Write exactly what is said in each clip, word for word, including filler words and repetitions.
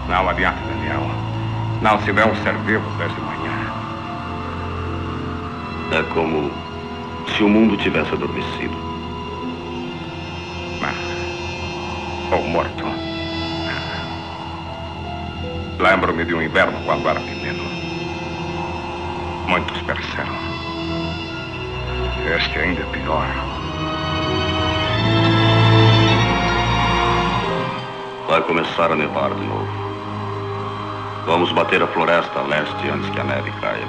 Não adianta, Daniel. Não se vão ser vivos desde manhã. É como se o mundo tivesse adormecido. Ah, ou morto. Ah. Lembro-me de um inverno quando era menino. Muitos pereceram. Este ainda é pior. Vai começar a nevar de novo. Vamos bater a floresta a leste antes que a neve caia.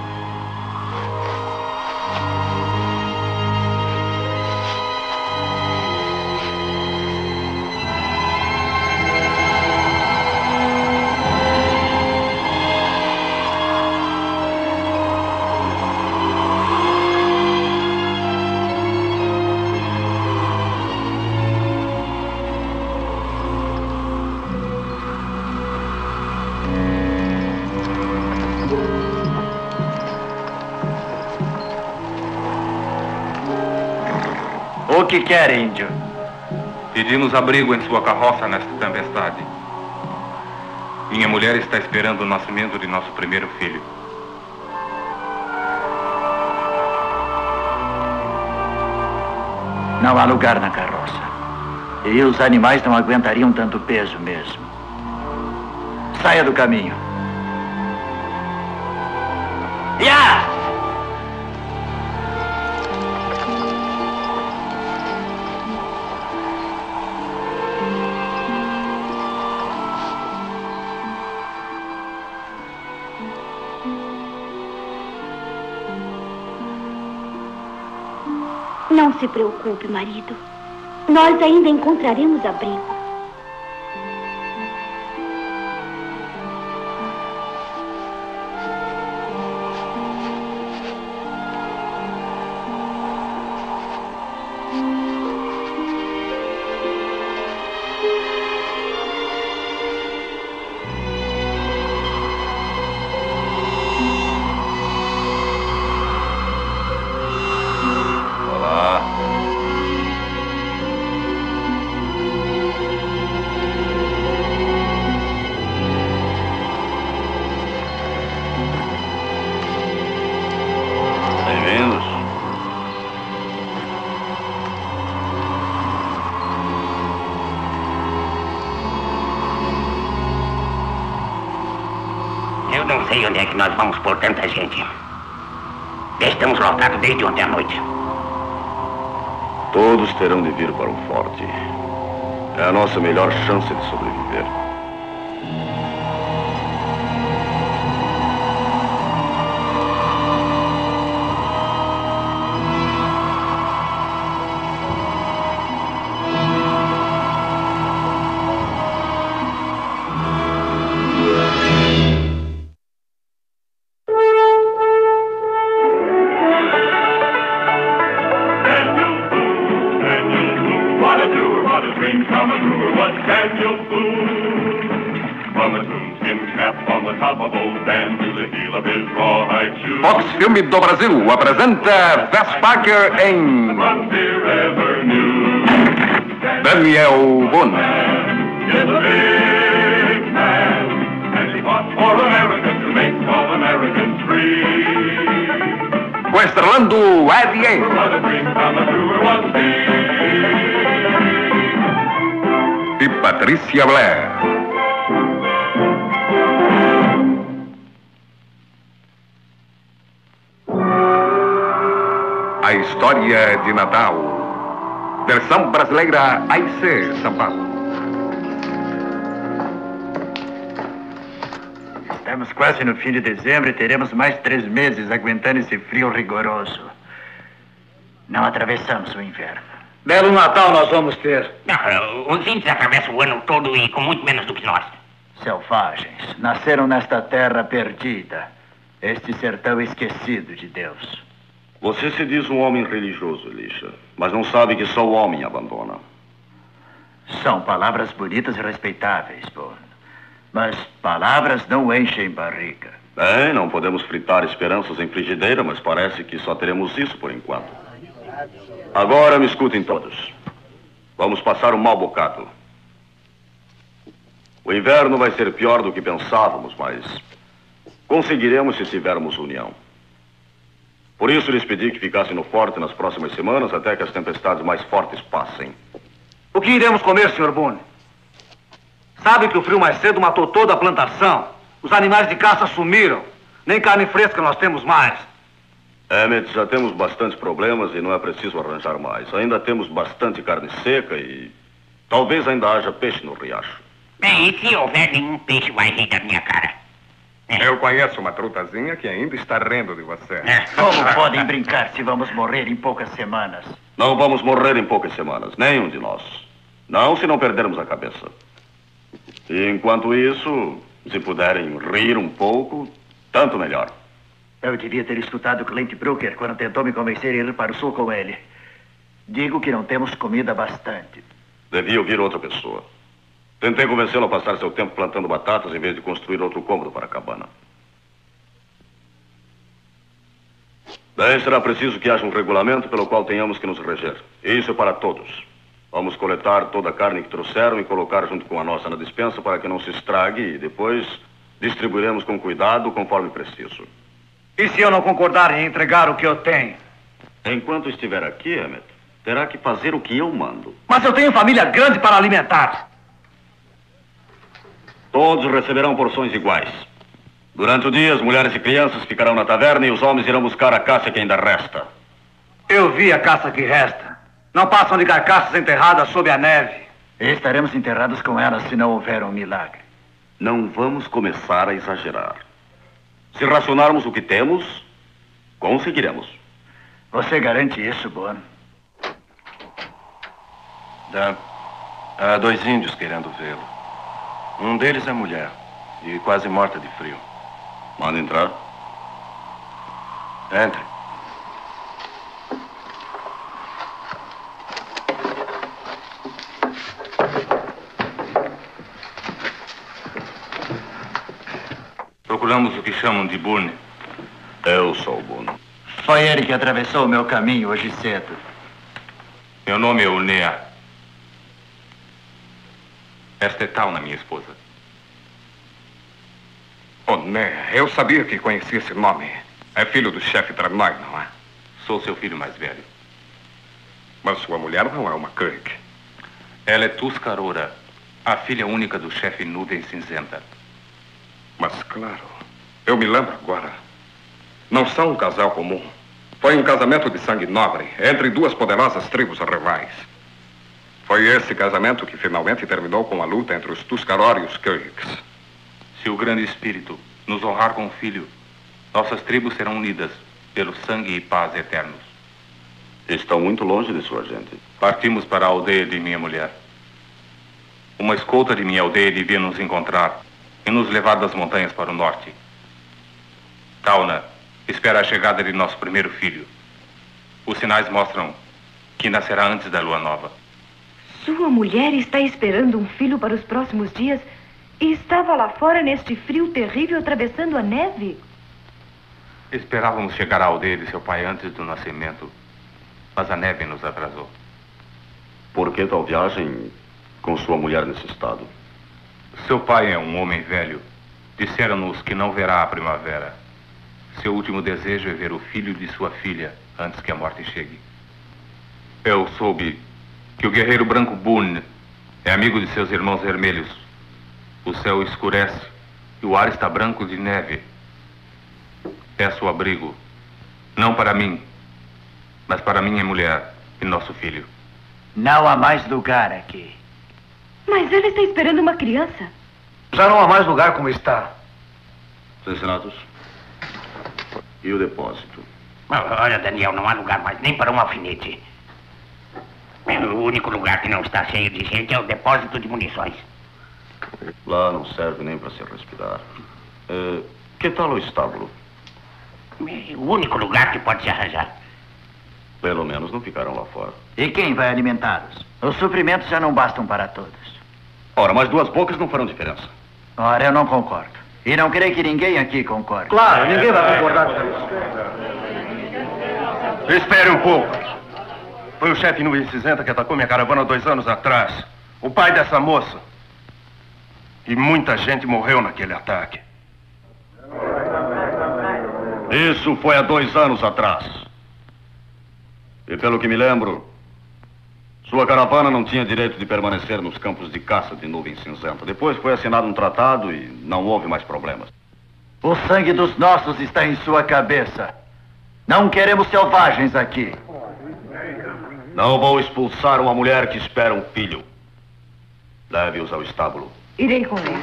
O que quer, índio? Pedimos abrigo em sua carroça nesta tempestade. Minha mulher está esperando o nascimento de nosso primeiro filho. Não há lugar na carroça. E os animais não aguentariam tanto peso mesmo. Saia do caminho. Ya! Não se preocupe, marido. Nós ainda encontraremos abrigo. Eu não sei onde é que nós vamos pôr tanta gente. Estamos lotados desde ontem à noite. Todos terão de vir para o forte. É a nossa melhor chance de sobreviver. Fox Filme do Brasil apresenta Vespáquer em Daniel Boone. Coestrelando Eddie e Patrícia Blair. A história de Natal. Versão brasileira A I C São Paulo. Estamos quase no fim de dezembro e teremos mais três meses aguentando esse frio rigoroso. Não atravessamos o inverno. Belo Natal nós vamos ter. Não, os índios atravessam o ano todo e com muito menos do que nós. Selvagens, nasceram nesta terra perdida. Este sertão esquecido de Deus. Você se diz um homem religioso, Elisha, mas não sabe que só o homem abandona. São palavras bonitas e respeitáveis, Boone. Mas palavras não enchem barriga. Bem, não podemos fritar esperanças em frigideira, mas parece que só teremos isso por enquanto. Agora me escutem todos. Vamos passar um mau bocado. O inverno vai ser pior do que pensávamos, mas conseguiremos se tivermos união. Por isso lhes pedi que ficassem no forte nas próximas semanas até que as tempestades mais fortes passem. O que iremos comer, senhor Boone? Sabe que o frio mais cedo matou toda a plantação. Os animais de caça sumiram. Nem carne fresca nós temos mais. Emmett, já temos bastantes problemas e não é preciso arranjar mais. Ainda temos bastante carne seca e talvez ainda haja peixe no riacho. Bem, e se houver nenhum peixe vai rir da minha cara? É. Eu conheço uma trutazinha que ainda está rindo de você. É. Como podem brincar se vamos morrer em poucas semanas? Não vamos morrer em poucas semanas, nenhum de nós. Não se não perdermos a cabeça. E enquanto isso, se puderem rir um pouco, tanto melhor. Eu devia ter escutado Clint Brooker quando tentou me convencer a ir para o sul com ele. Digo que não temos comida bastante. Devia ouvir outra pessoa. Tentei convencê-lo a passar seu tempo plantando batatas em vez de construir outro cômodo para a cabana. Daí será preciso que haja um regulamento pelo qual tenhamos que nos reger. Isso é para todos. Vamos coletar toda a carne que trouxeram e colocar junto com a nossa na despensa para que não se estrague e depois distribuiremos com cuidado conforme preciso. E se eu não concordar em entregar o que eu tenho? Enquanto estiver aqui, Emmett, terá que fazer o que eu mando. Mas eu tenho família grande para alimentar. Todos receberão porções iguais. Durante o dia, as mulheres e crianças ficarão na taverna e os homens irão buscar a caça que ainda resta. Eu vi a caça que resta. Não passam de carcaças enterradas sob a neve. E estaremos enterrados com elas se não houver um milagre. Não vamos começar a exagerar. Se racionarmos o que temos, conseguiremos. Você garante isso, Boone? Dá. Há dois índios querendo vê-lo. Um deles é mulher e quase morta de frio. Manda entrar. Entre. Procuramos o que chamam de Boone. Eu sou o Boone. Foi ele que atravessou o meu caminho hoje cedo. Meu nome é Unea. Esta é Tauna, minha esposa. Oh, né? Eu sabia que conhecia esse nome. É filho do chefe Tranoy, não é? Sou seu filho mais velho. Mas sua mulher não é uma Kirk. Ela é Tuscarora, a filha única do chefe Nuvem Cinzenta. Mas, claro, eu me lembro agora. Não são um casal comum. Foi um casamento de sangue nobre entre duas poderosas tribos rivais. Foi esse casamento que finalmente terminou com a luta entre os Tuscarora e os Kirks. Se o grande espírito nos honrar com o filho, nossas tribos serão unidas pelo sangue e paz eternos. Estão muito longe de sua gente. Partimos para a aldeia de minha mulher. Uma escolta de minha aldeia devia nos encontrar e nos levar das montanhas para o norte. Tauna espera a chegada de nosso primeiro filho. Os sinais mostram que nascerá antes da lua nova. Sua mulher está esperando um filho para os próximos dias e estava lá fora neste frio terrível atravessando a neve? Esperávamos chegar à aldeia de seu pai antes do nascimento, mas a neve nos atrasou. Por que tal viagem com sua mulher nesse estado? Seu pai é um homem velho. Disseram-nos que não verá a primavera. Seu último desejo é ver o filho de sua filha antes que a morte chegue. Eu soube que o guerreiro branco Boone é amigo de seus irmãos vermelhos. O céu escurece e o ar está branco de neve. Peço o abrigo, não para mim, mas para minha mulher e nosso filho. Não há mais lugar aqui. Mas ela está esperando uma criança. Já não há mais lugar como está. Cincinnatus. E o depósito? Olha, Daniel, não há lugar mais nem para um alfinete. O único lugar que não está cheio de gente é o depósito de munições. Lá não serve nem para se respirar. É, que tal o estábulo? O único lugar que pode se arranjar. Pelo menos não ficaram lá fora. E quem vai alimentá-los? Os suprimentos já não bastam para todos. Ora, mas duas bocas não farão diferença. Ora, eu não concordo. E não creio que ninguém aqui concorde. Claro, ninguém vai concordar com isso. Espere um pouco. Foi o chefe Nuvem Cinzenta que atacou minha caravana dois anos atrás. O pai dessa moça. E muita gente morreu naquele ataque. Isso foi há dois anos atrás. E pelo que me lembro, sua caravana não tinha direito de permanecer nos campos de caça de Nuvem Cinzenta. Depois foi assinado um tratado e não houve mais problemas. O sangue dos nossos está em sua cabeça. Não queremos selvagens aqui. Não vou expulsar uma mulher que espera um filho. Leve-os ao estábulo. Irei com ele.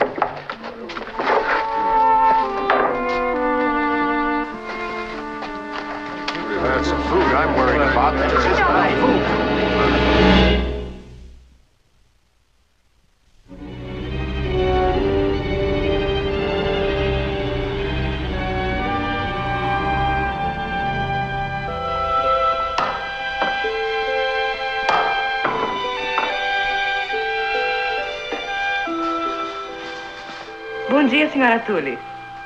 That's some food I'm worried about. That's just bad food. Bom dia, senhora Tully.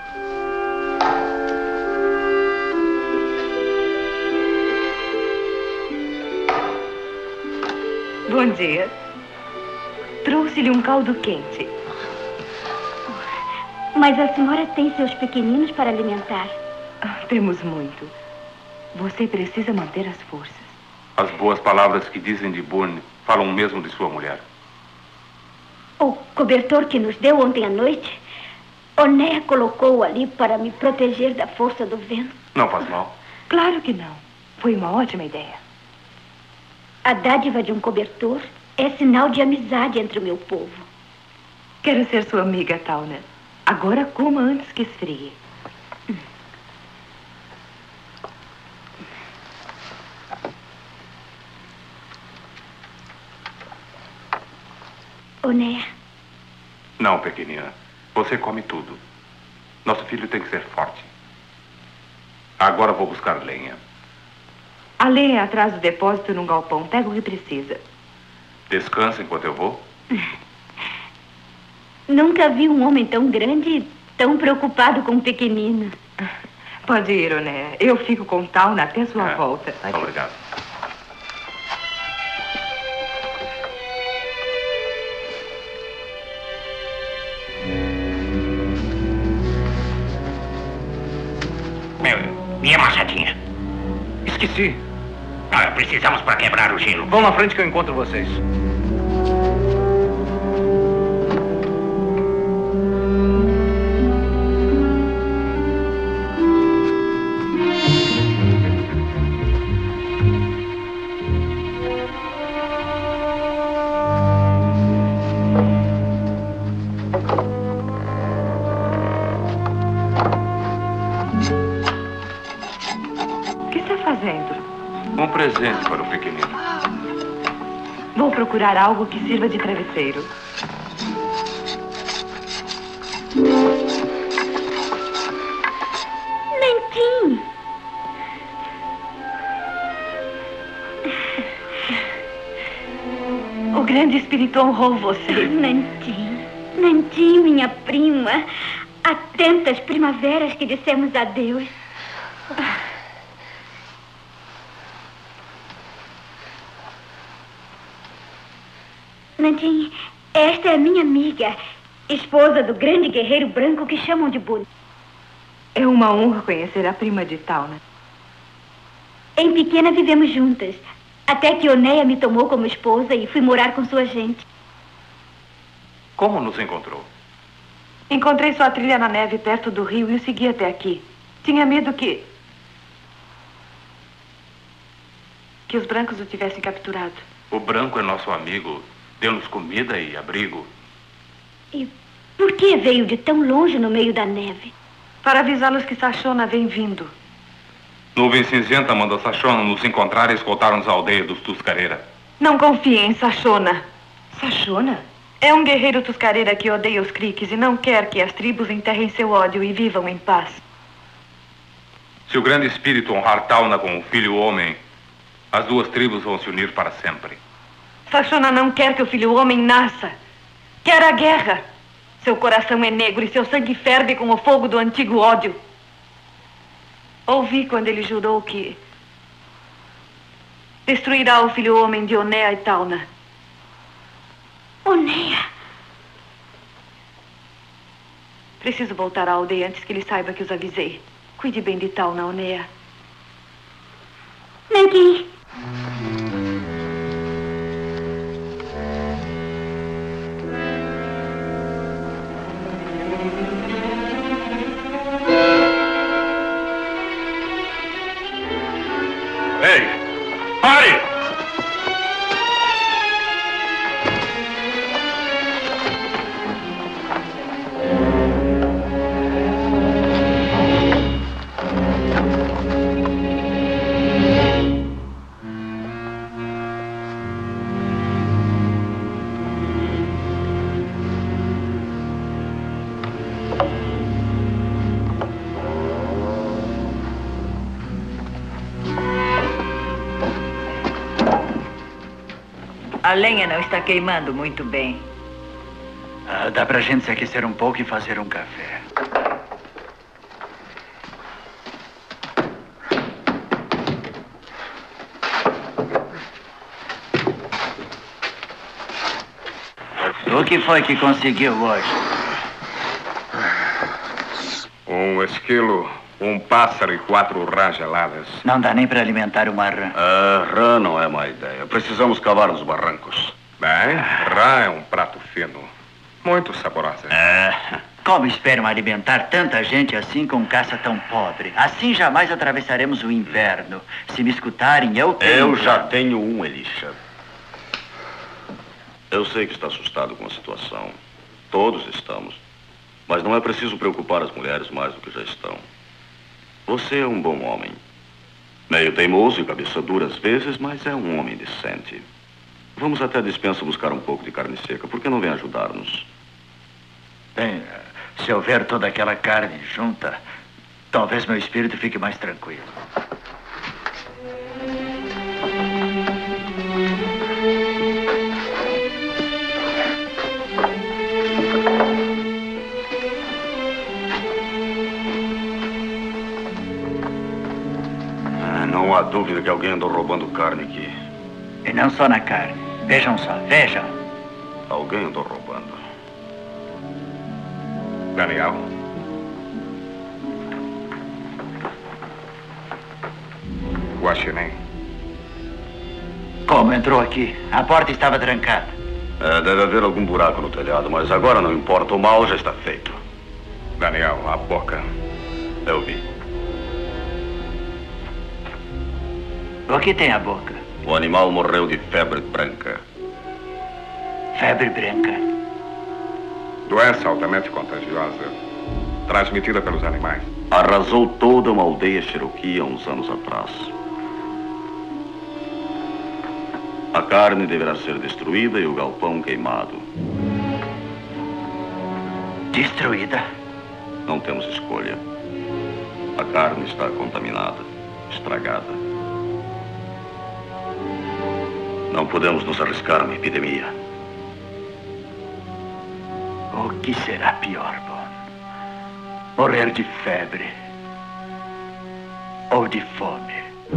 Bom dia. Trouxe-lhe um caldo quente. Mas a senhora tem seus pequeninos para alimentar. Ah, temos muito. Você precisa manter as forças. As boas palavras que dizem de Boone falam mesmo de sua mulher. O cobertor que nos deu ontem à noite, Onéia colocou-o ali para me proteger da força do vento. Não faz mal. Claro que não. Foi uma ótima ideia. A dádiva de um cobertor é sinal de amizade entre o meu povo. Quero ser sua amiga, Towner. Agora coma antes que esfrie. Onéia. Não, pequenina. Você come tudo. Nosso filho tem que ser forte. Agora vou buscar lenha. A lenha atrás do depósito num galpão. Pega o que precisa. Descansa enquanto eu vou. Nunca vi um homem tão grande e tão preocupado com um pequenino. Pode ir, Onéia. Eu fico com Towner até sua é. volta. Obrigado. E a machadinha? Esqueci. Ah, precisamos para quebrar o gelo. Vão na frente que eu encontro vocês. Um presente para o pequenino. Vou procurar algo que sirva de travesseiro. Nantin! O grande espírito honrou você. Nantin, Nantin, minha prima. Há tantas primaveras que dissemos adeus. Nantin, esta é a minha amiga, esposa do grande guerreiro branco que chamam de Boone. É uma honra conhecer a prima de Towner. Em pequena vivemos juntas, até que Onéia me tomou como esposa e fui morar com sua gente. Como nos encontrou? Encontrei sua trilha na neve perto do rio e o segui até aqui. Tinha medo que... que os brancos o tivessem capturado. O branco é nosso amigo. Deu-nos comida e abrigo. E por que veio de tão longe no meio da neve? Para avisá-los que Sachona vem vindo. Nuvem Cinzenta mandou Sachona nos encontrar e escoltar-nos à aldeia dos Tuscareira. Não confie em Sachona. Sachona? É um guerreiro Tuscareira que odeia os Creeks e não quer que as tribos enterrem seu ódio e vivam em paz. Se o grande espírito honrar Tauna com o filho homem, as duas tribos vão se unir para sempre. Sachona não quer que o filho homem nasça. Quer a guerra. Seu coração é negro e seu sangue ferve com o fogo do antigo ódio. Ouvi quando ele jurou que destruirá o filho homem de Onéia e Towner. Onéia? Preciso voltar à aldeia antes que ele saiba que os avisei. Cuide bem de tal, Naonea. Nanquim. Ei, pare! A lenha não está queimando muito bem. Ah, dá pra gente se aquecer um pouco e fazer um café. O que foi que conseguiu hoje? Um esquilo, um pássaro e quatro rãs geladas. Não dá nem para alimentar uma rã. Ah, rã não é má ideia. Precisamos cavar nos barrancos. Bem, rã é um prato fino. Muito saborosa. Ah, como esperam alimentar tanta gente assim com caça tão pobre? Assim jamais atravessaremos o inverno. Se me escutarem, eu tenho... Eu já tenho um, Elisha. Eu sei que está assustado com a situação. Todos estamos. Mas não é preciso preocupar as mulheres mais do que já estão. Você é um bom homem. Meio teimoso e cabeça dura às vezes, mas é um homem decente. Vamos até a despensa buscar um pouco de carne seca. Por que não vem ajudar-nos? Bem, se eu ver toda aquela carne junta, talvez meu espírito fique mais tranquilo. Ah, não há dúvida que alguém andou roubando carne aqui. E não só na carne. Vejam só, vejam. Alguém andou roubando. Daniel? Guaxinim? Como entrou aqui? A porta estava trancada. É, deve haver algum buraco no telhado, mas agora não importa. O mal já está feito. Daniel, a boca. Eu vi. O que tem a boca? O animal morreu de febre branca. Febre branca? Doença altamente contagiosa, transmitida pelos animais. Arrasou toda uma aldeia Cherokee há uns anos atrás. A carne deverá ser destruída e o galpão queimado. Destruída? Não temos escolha. A carne está contaminada, estragada. Não podemos nos arriscar a uma epidemia. O que será pior, Bon? Morrer de febre ou de fome?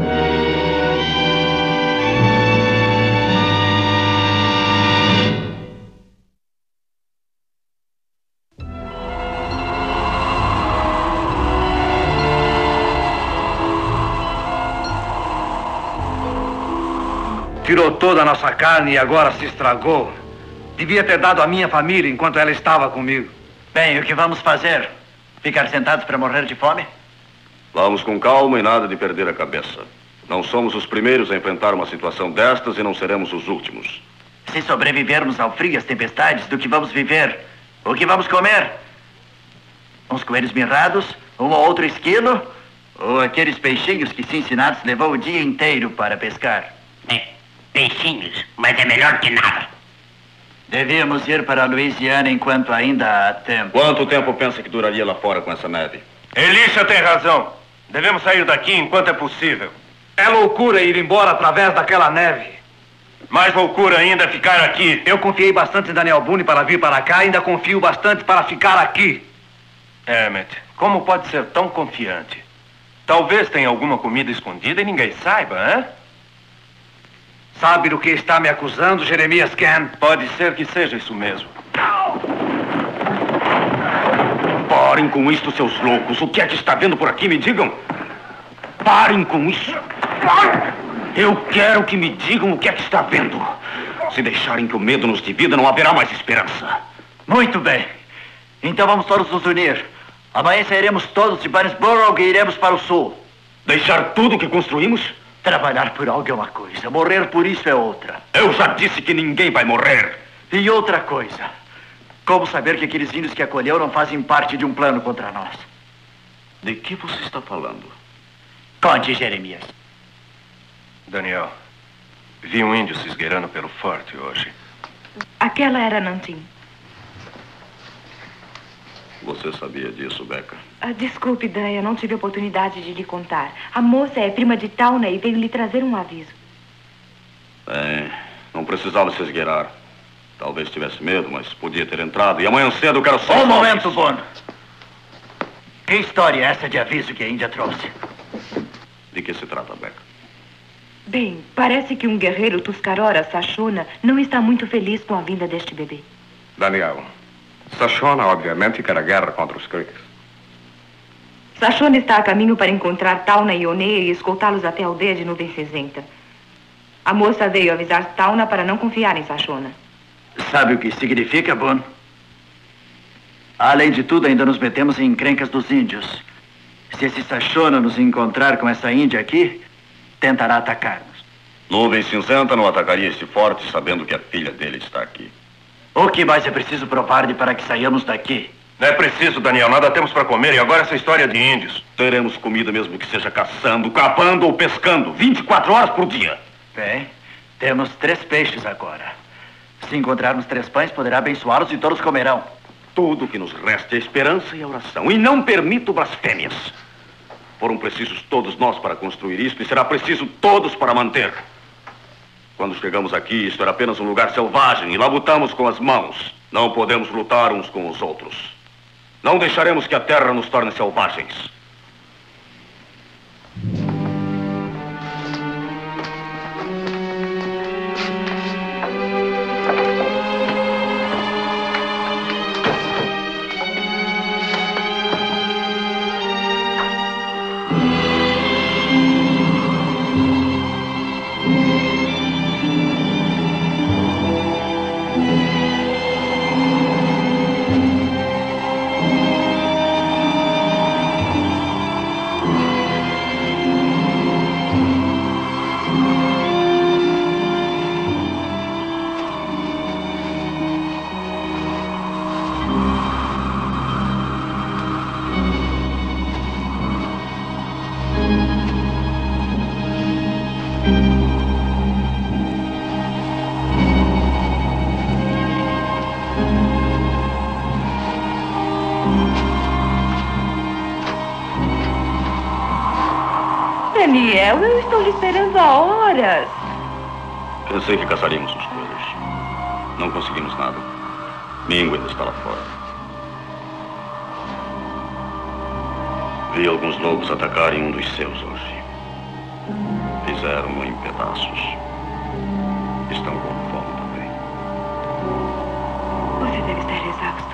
Tirou toda a nossa carne e agora se estragou. Devia ter dado à minha família enquanto ela estava comigo. Bem, o que vamos fazer? Ficar sentados para morrer de fome? Vamos com calma e nada de perder a cabeça. Não somos os primeiros a enfrentar uma situação destas e não seremos os últimos. Se sobrevivermos ao frio e às tempestades, do que vamos viver? O que vamos comer? Uns coelhos mirrados? Um ou outro esquilo? Ou aqueles peixinhos que Cincinnatus levou o dia inteiro para pescar? É, peixinhos, mas é melhor que nada. Devíamos ir para a Louisiana enquanto ainda há tempo. Quanto tempo pensa que duraria lá fora com essa neve? Elisha tem razão. Devemos sair daqui enquanto é possível. É loucura ir embora através daquela neve. Mais loucura ainda é ficar aqui. Eu confiei bastante em Daniel Boone para vir para cá e ainda confio bastante para ficar aqui. Emmett, como pode ser tão confiante? Talvez tenha alguma comida escondida e ninguém saiba, hein? Sabe do que está me acusando, Jeremias Ken? Pode ser que seja isso mesmo. Boy! Parem com isso, seus loucos. O que é que está vendo por aqui, me digam? Parem com isso. Eu quero que me digam o que é que está vendo. Se deixarem que o medo nos divida, não haverá mais esperança. Muito bem. Então vamos todos nos unir. Amanhã sairemos todos de Barnesborough e iremos para o sul. Deixar tudo que construímos? Trabalhar por algo é uma coisa, morrer por isso é outra. Eu já disse que ninguém vai morrer. E outra coisa, como saber que aqueles índios que acolheu não fazem parte de um plano contra nós? De que você está falando? Conte, Jeremias. Daniel, vi um índio se esgueirando pelo forte hoje. Aquela era Nantin. Você sabia disso, Becca? Ah, desculpe, Dan, eu não tive oportunidade de lhe contar. A moça é prima de Tauna e veio lhe trazer um aviso. Bem, não precisava se esgueirar. Talvez tivesse medo, mas podia ter entrado. E amanhã cedo eu quero só... Um momento, Bono. Que história é essa de aviso que a Índia trouxe? De que se trata, Becca? Bem, parece que um guerreiro Tuscarora, Sachona, não está muito feliz com a vinda deste bebê. Daniel, Sachona obviamente quer a guerra contra os Creeks. Sachona está a caminho para encontrar Tauna e Oneia e escoltá-los até a aldeia de Nuvem Cinzenta. A moça veio avisar Tauna para não confiar em Sachona. Sabe o que significa, Bono? Além de tudo, ainda nos metemos em encrencas dos índios. Se esse Sachona nos encontrar com essa Índia aqui, tentará atacar-nos. Nuvem Cinzenta não atacaria esse forte sabendo que a filha dele está aqui. O que mais é preciso provar-lhe para que saiamos daqui? Não é preciso, Daniel. Nada temos para comer e agora essa história de índios. Teremos comida mesmo que seja caçando, cavando ou pescando. vinte e quatro horas por dia. Bem, temos três peixes agora. Se encontrarmos três pães, poderá abençoá-los e todos comerão. Tudo que nos resta é esperança e a oração. E não permito blasfêmias. Foram precisos todos nós para construir isto e será preciso todos para manter. Quando chegamos aqui, isto era apenas um lugar selvagem e labutamos com as mãos. Não podemos lutar uns com os outros. Não deixaremos que a terra nos torne selvagens. Daniel, eu estou lhe esperando há horas. Pensei que caçaríamos os coelhos. Não conseguimos nada. Mingo ainda está lá fora. Vi alguns lobos atacarem um dos seus hoje. Fizeram-no em pedaços. Estão com fome também. Você deve estar exausto.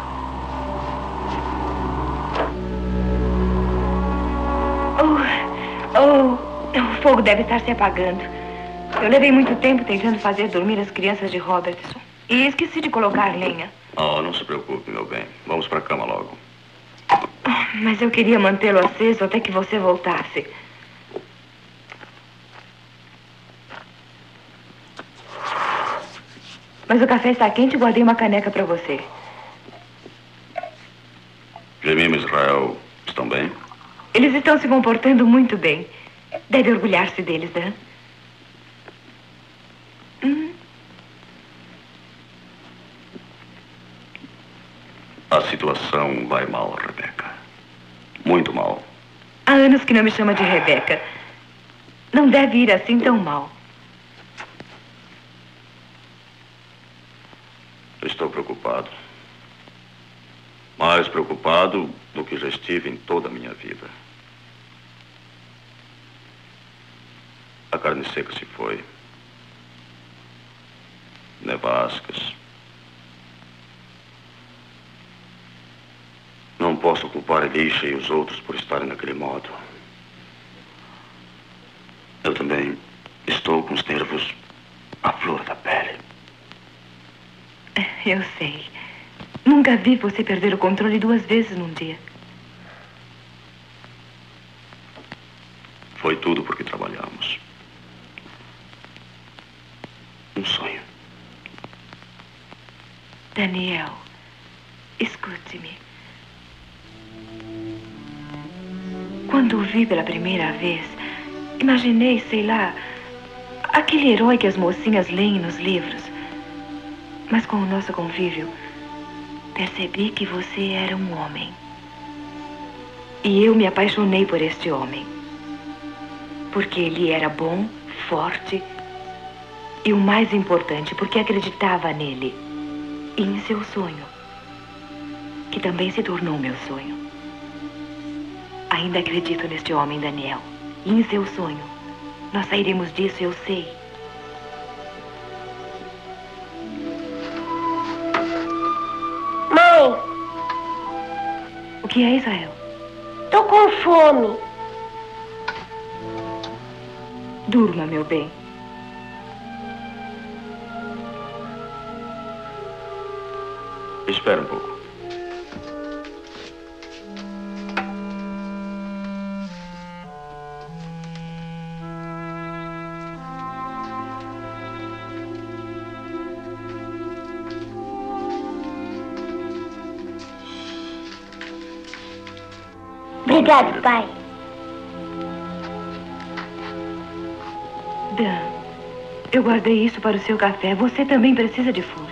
Oh, oh, o fogo deve estar se apagando. Eu levei muito tempo tentando fazer dormir as crianças de Robertson. E esqueci de colocar lenha. Oh, não se preocupe, meu bem. Vamos para a cama logo. Mas eu queria mantê-lo aceso até que você voltasse. Mas o café está quente e guardei uma caneca para você. Jemima e Israel estão bem? Eles estão se comportando muito bem. Deve orgulhar-se deles, Dan. Hum. A situação vai mal, Rebeca. Muito mal. Há anos que não me chama de Rebeca. Não deve ir assim tão mal. Estou preocupado. Mais preocupado do que já estive em toda a minha vida. A carne seca se foi. Nevascas. Não posso posso culpar Elisha e os outros por estarem naquele modo. Eu também estou com os nervos à flor da pele. Eu sei. Nunca vi você perder o controle duas vezes num dia. Foi tudo porque trabalhamos. Um sonho. Daniel, escute-me. Quando o vi pela primeira vez, imaginei, sei lá, aquele herói que as mocinhas leem nos livros. Mas com o nosso convívio, percebi que você era um homem. E eu me apaixonei por este homem. Porque ele era bom, forte e, o mais importante, porque acreditava nele e em seu sonho, que também se tornou meu sonho. Ainda acredito neste homem, Daniel, e em seu sonho. Nós sairemos disso, eu sei. Mãe! O que é, Israel? Tô com fome. Durma, meu bem. Espera um pouco. Obrigado, pai. Dan, eu guardei isso para o seu café. Você também precisa de força.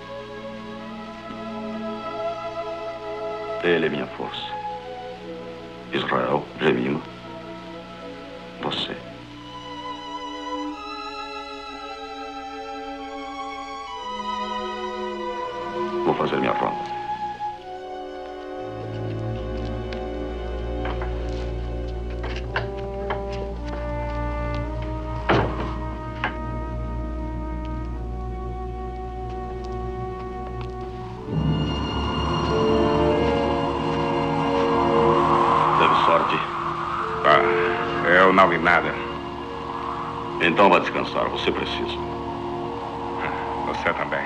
Ele é minha força. Israel, Jemima, você. Vou fazer minha ronda. Não vi nada. Então vá descansar, você precisa. Você também.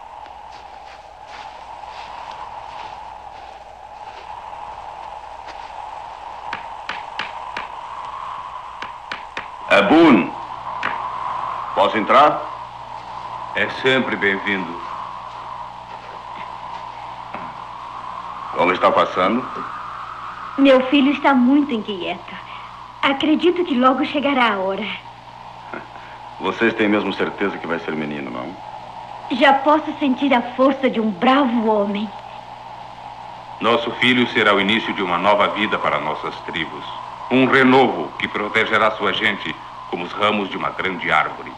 É Boone. Posso entrar? É sempre bem-vindo. Como está passando? Meu filho está muito inquieto. Acredito que logo chegará a hora. Vocês têm mesmo certeza que vai ser menino, não? Já posso sentir a força de um bravo homem. Nosso filho será o início de uma nova vida para nossas tribos. Um renovo que protegerá sua gente como os ramos de uma grande árvore.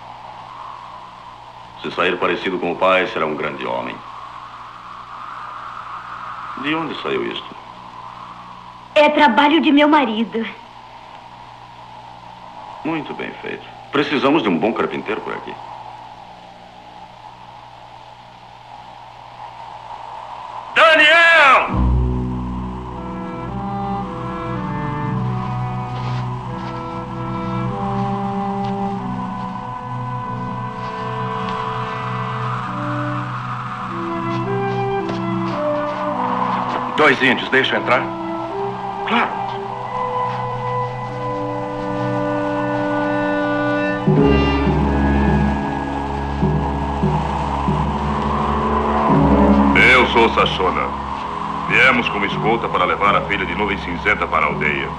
Se sair parecido com o pai, será um grande homem. De onde saiu isto? É trabalho de meu marido. Muito bem feito. Precisamos de um bom carpinteiro por aqui. Daniel! Dois índios, deixa eu entrar? Claro. Eu sou Sashona. Viemos como escolta para levar a filha de Nuvem Cinzenta para a aldeia.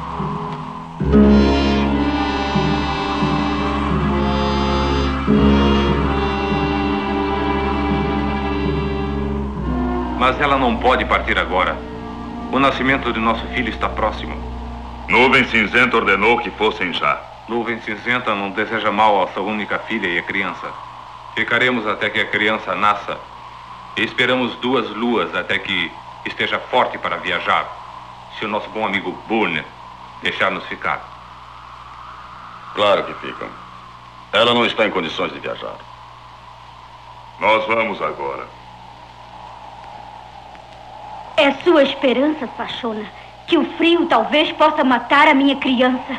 Mas ela não pode partir agora. O nascimento de nosso filho está próximo. Nuvem Cinzenta ordenou que fossem já. Nuvem Cinzenta não deseja mal à sua única filha e a criança. Ficaremos até que a criança nasça. E esperamos duas luas até que esteja forte para viajar. Se o nosso bom amigo Boone deixar-nos ficar. Claro que ficam. Ela não está em condições de viajar. Nós vamos agora. É É sua esperança, Pachona, que o frio talvez possa matar a minha criança.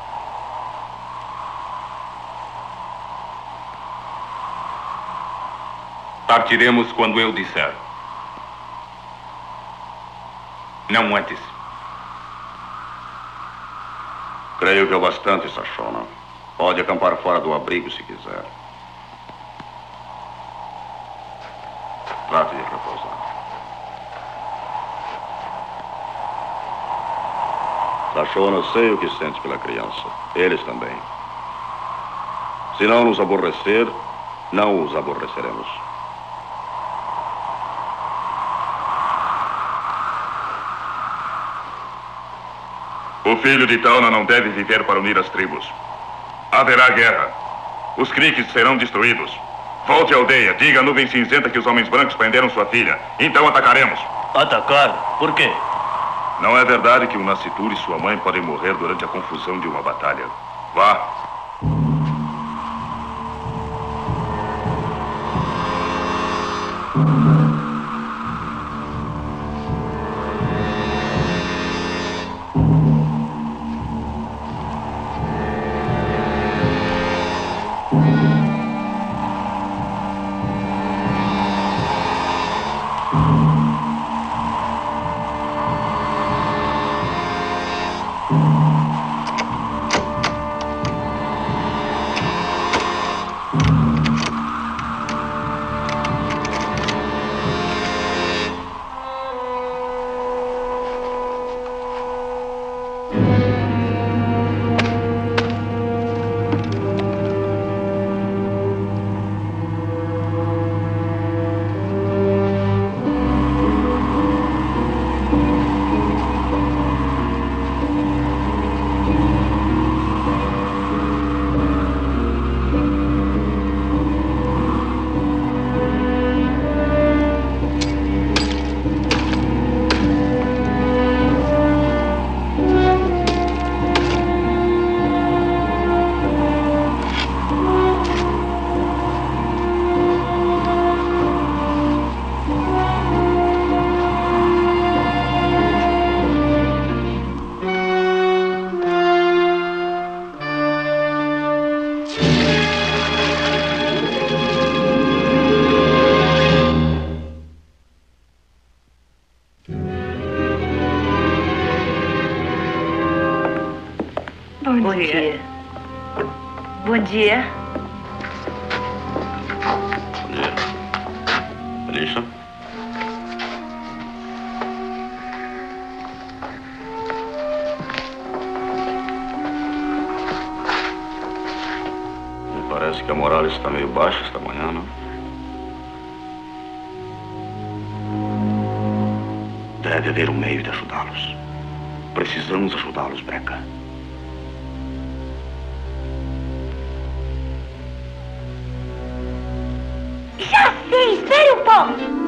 Partiremos quando eu disser. Não antes. Creio que é o bastante, Sachona. Pode acampar fora do abrigo se quiser. Trate de repousar. Sachona, sei o que sentes pela criança. Eles também. Se não nos aborrecer, não os aborreceremos. O filho de Tauna não deve viver para unir as tribos. Haverá guerra. Os Creeks serão destruídos. Volte à aldeia, diga à nuvem cinzenta que os homens brancos prenderam sua filha. Então atacaremos. Atacar? Por quê? Não é verdade que o Nascitur e sua mãe podem morrer durante a confusão de uma batalha. Vá. Bom dia. Bom dia. Bom dia. Alicia? Me parece que a moral está meio baixa esta manhã, não? Deve haver um meio de ajudá-los. Precisamos ajudá-los, Breca. Já sei, espere um pouco.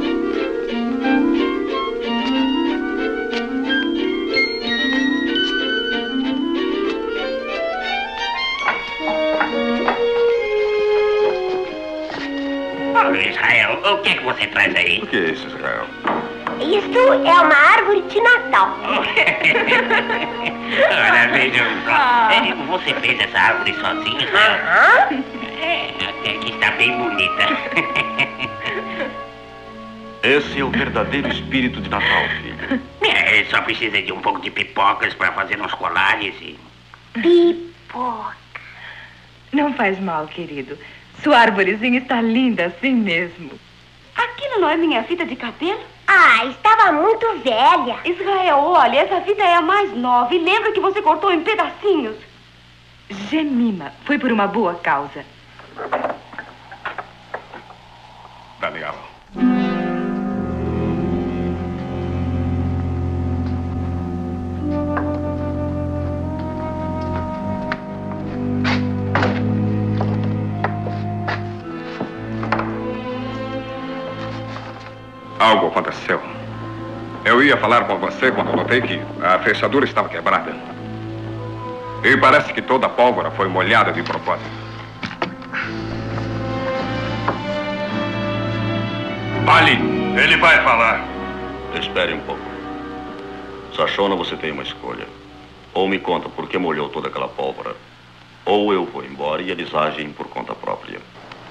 Oh, Israel, o que é que você traz aí? O que é isso, Israel? Isso é uma árvore de Natal. Olha, veja só. Você fez essa árvore sozinho, Israel? Aham. É, até que está bem bonita. Esse é o verdadeiro espírito de Natal, filho. É, só precisa de um pouco de pipocas para fazer uns colares e... Pipoca. Não faz mal, querido. Sua arvorezinha está linda assim mesmo. Aquilo não é minha fita de cabelo? Ah, estava muito velha. Israel, olha, essa fita é a mais nova. E lembra que você cortou em pedacinhos? Gemima, foi por uma boa causa. Daniel. Algo aconteceu. Eu ia falar com você quando notei que a fechadura estava quebrada. E parece que toda a pólvora foi molhada de propósito. Fale, ele vai falar. Espere um pouco. Sachona, você tem uma escolha. Ou me conta por que molhou toda aquela pólvora, ou eu vou embora e eles agem por conta própria.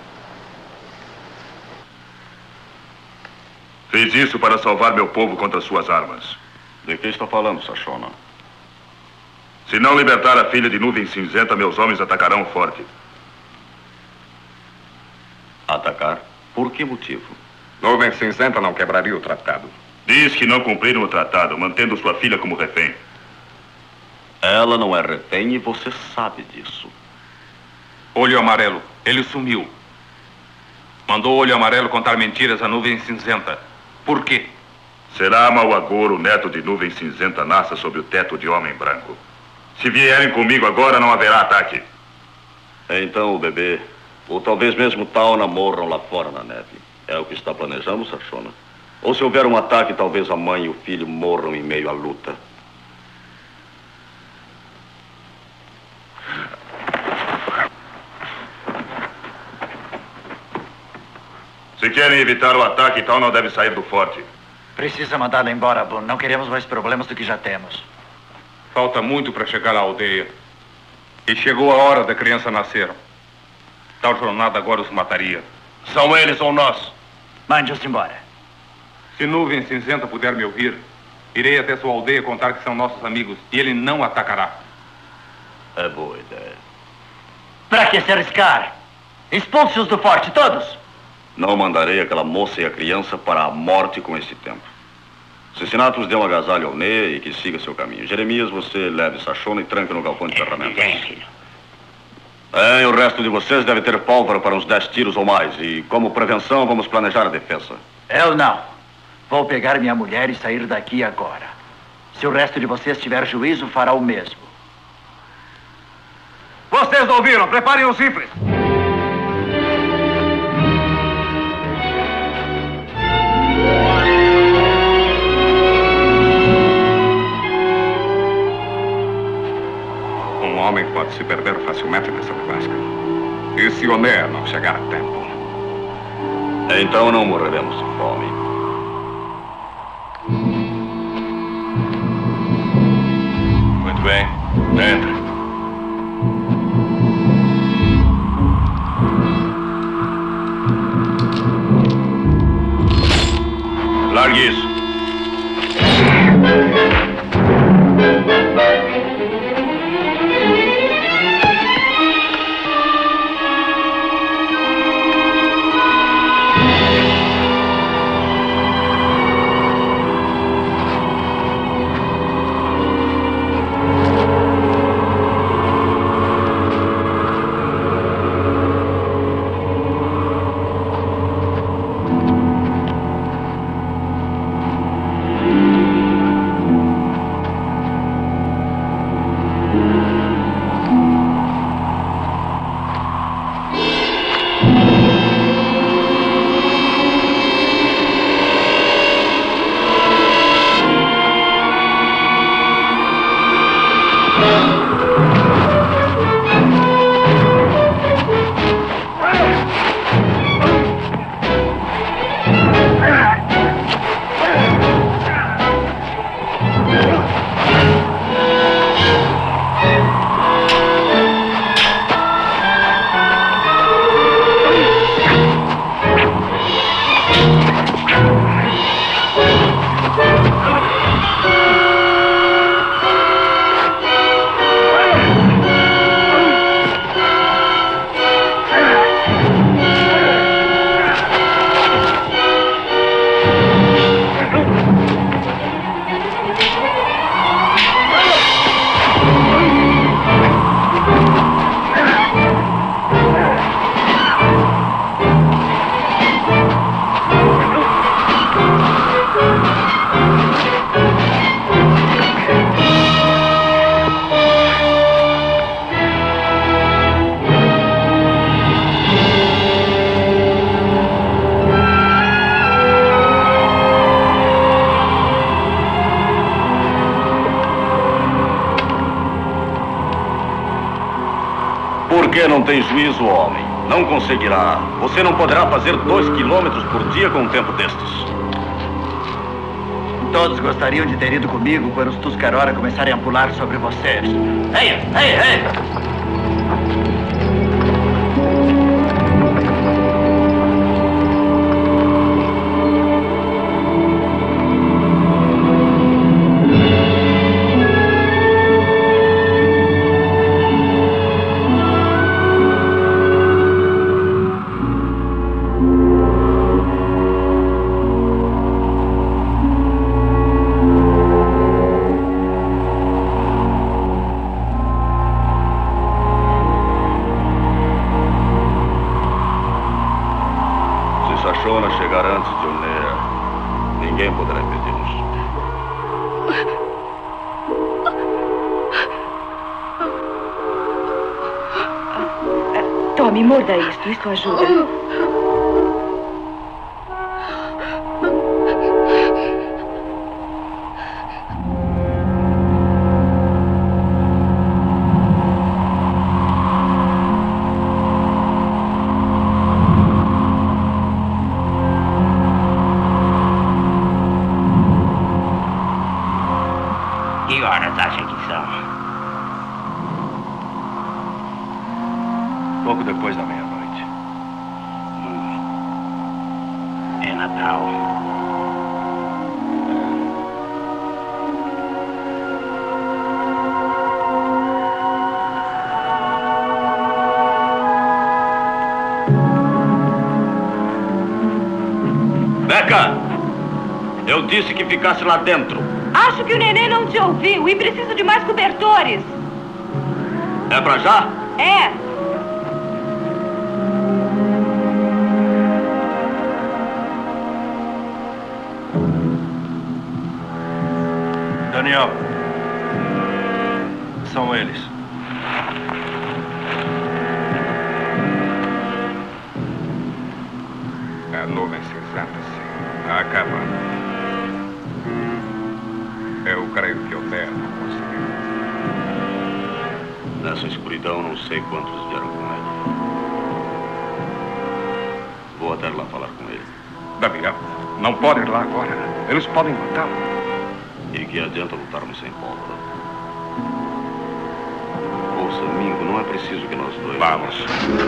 Fiz isso para salvar meu povo contra suas armas. De que está falando, Sachona? Se não libertar a filha de Nuvem Cinzenta, meus homens atacarão forte. Atacar? Por que motivo? Nuvem Cinzenta não quebraria o tratado. Diz que não cumpriram o tratado, mantendo sua filha como refém. Ela não é refém e você sabe disso. Olho Amarelo, ele sumiu. Mandou o Olho Amarelo contar mentiras à Nuvem Cinzenta. Por quê? Será Mauagouro, neto de Nuvem Cinzenta, nasça sob o teto de Homem Branco. Se vierem comigo agora, não haverá ataque. Então o bebê, ou talvez mesmo Tauna, morram lá fora na neve. É o que está planejando, Sachona? Ou se houver um ataque, talvez a mãe e o filho morram em meio à luta. Se querem evitar o ataque, tal não deve sair do forte. Precisa mandá-la embora, Boone. Não queremos mais problemas do que já temos. Falta muito para chegar à aldeia. E chegou a hora da criança nascer. Tal jornada agora os mataria. São eles ou nós? Mande-os embora. Se Nuvem Cinzenta puder me ouvir, irei até sua aldeia contar que são nossos amigos e ele não atacará. É boa ideia. Para que se arriscar? Expulse-os do forte, todos! Não mandarei aquela moça e a criança para a morte com esse tempo. Assassinatos dê um agasalho ao Nê e que siga seu caminho. Jeremias, você leve Sachona e tranque no galpão de ferramentas. Bem, filho. É, e o resto de vocês deve ter pólvora para uns dez tiros ou mais. E como prevenção, vamos planejar a defesa. Eu não. Vou pegar minha mulher e sair daqui agora. Se o resto de vocês tiver juízo, fará o mesmo. Vocês ouviram? Preparem os rifles. Um homem pode se perder facilmente nessa nevasca. E se o Né não chegar a tempo? Então não morreremos de fome. Muito bem. Entre. Largue isso. Por que não tem juízo, homem? Não conseguirá. Você não poderá fazer dois quilômetros por dia com um tempo destes. Todos gostariam de ter ido comigo quando os Tuscarora começarem a pular sobre vocês. Ei, ei, ei! Chegar antes de Onea, ninguém poderá impedir-nos. Tome, morda isto. Isto ajuda. Que horas acha que são? Pouco depois da meia-noite. Hum. É Natal. Beca! Eu disse que ficasse lá dentro. Acho que o neném não te ouviu e preciso de mais cobertores. É pra já? É. Daniel. São eles. A nuvem cinzenta-se. Acaba. Eu creio que o Té não conseguiu. Nessa escuridão, não sei quantos vieram com ele. Vou até lá falar com ele. Daniel, não pode ir lá agora. Eles podem matá-lo. E que adianta lutarmos sem pólvora? Ouça, Mingo, não é preciso que nós dois... Vamos.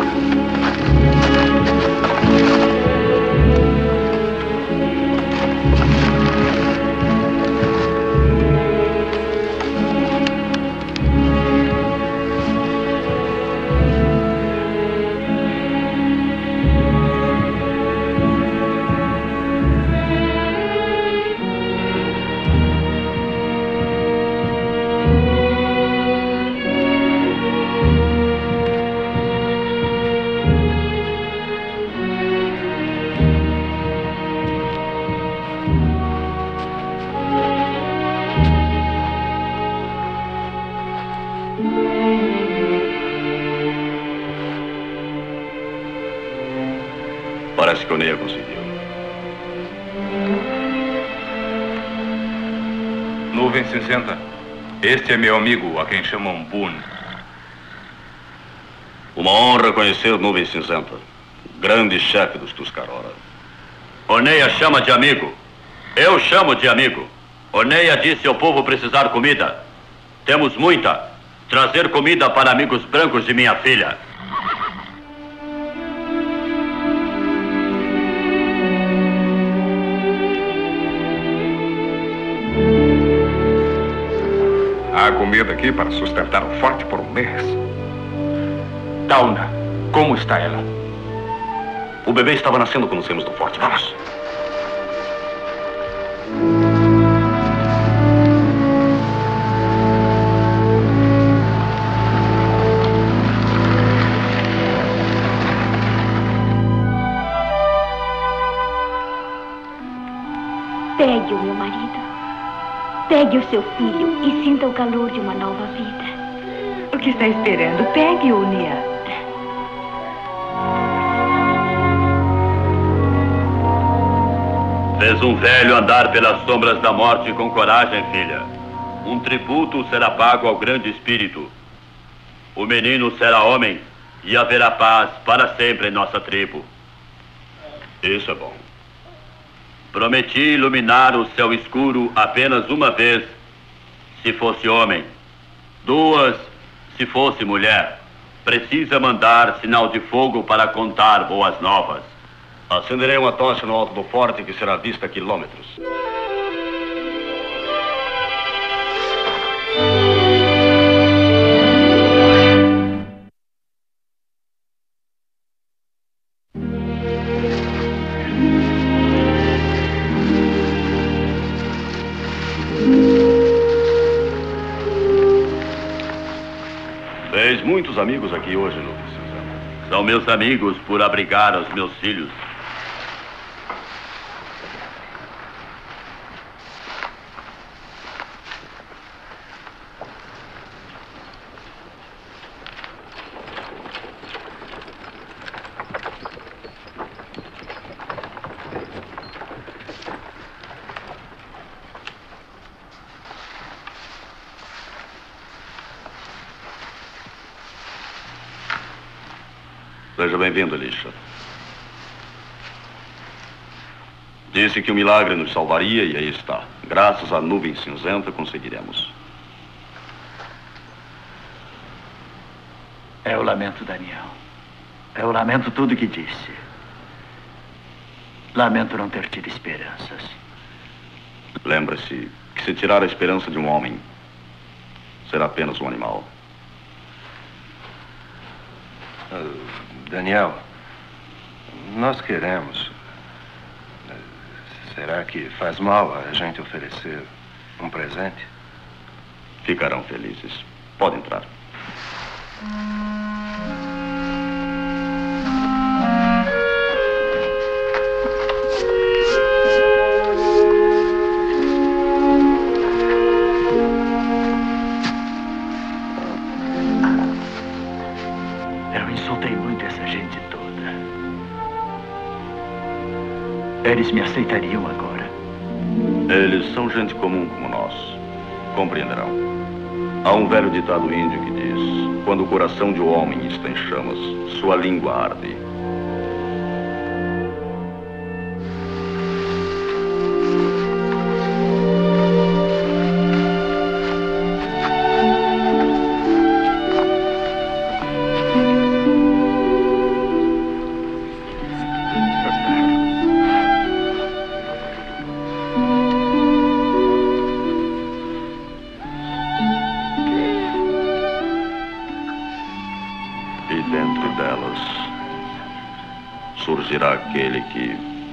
Parece que o Onea conseguiu. Nuvem cinzenta. Este é meu amigo, a quem chamam Boone. Uma honra conhecer Nuvem Cinzenta, grande chefe dos Tuscarora. Onea chama de amigo. Eu chamo de amigo. Onea disse ao povo precisar comida. Temos muita. Trazer comida para amigos brancos de minha filha. Há comida aqui para sustentar o forte por um mês. Tauna, como está ela? O bebê estava nascendo quando saímos do forte. Vamos. Pegue o meu marido. Pegue o seu filho e sinta o calor de uma nova vida. O que está esperando? Pegue-o, Nia. Fez um velho andar pelas sombras da morte com coragem, filha. Um tributo será pago ao grande espírito. O menino será homem e haverá paz para sempre em nossa tribo. Isso é bom. Prometi iluminar o céu escuro apenas uma vez, se fosse homem. Duas, se fosse mulher. Precisa mandar sinal de fogo para contar boas novas. Acenderei uma tocha no alto do forte que será vista a quilômetros. Fez muitos amigos aqui hoje, Lucas. São meus amigos por abrigar os meus filhos. Seja bem-vindo, Elisha. Disse que o milagre nos salvaria e aí está. Graças à nuvem cinzenta conseguiremos. Eu lamento, Daniel. Eu lamento tudo que disse. Lamento não ter tido esperanças. Lembre-se que se tirar a esperança de um homem, será apenas um animal. Uh... Daniel, nós queremos. Será que faz mal a gente oferecer um presente? Ficarão felizes. Pode entrar. Eles me aceitariam agora. Eles são gente comum como nós. Compreenderão. Há um velho ditado índio que diz: quando o coração de um homem está em chamas, sua língua arde. Surgirá aquele que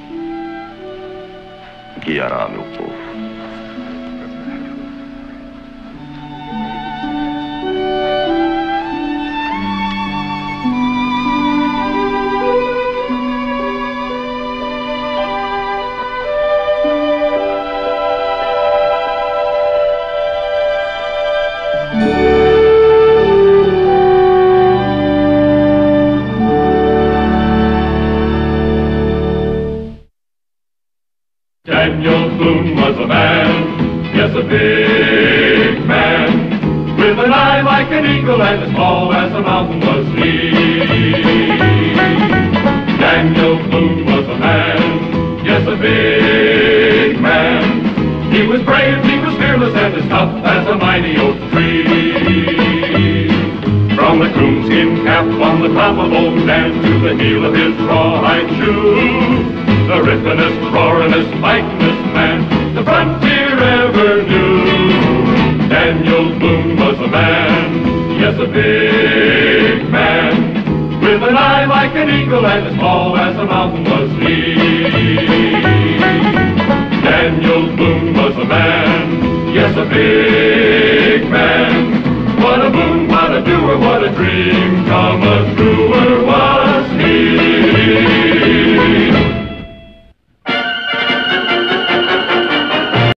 guiará meu povo. Daniel Boone was a man, yes, a big man, with an eye like an eagle and as tall as a mountain was he. Daniel Boone was a man, yes, a big man. He was brave, he was fearless, and as tough as a mighty oak tree. From the coonskin cap on the top of old Dan to the heel of his rawhide shoe, the rippenest, roaringest, fightingest man the frontier ever knew. Daniel Boone was a man, yes, a big man, with an eye like an eagle and as tall as a mountain was he. Daniel Boone was a man, yes, a big man. What a boon, what a doer, what a dream come a truer.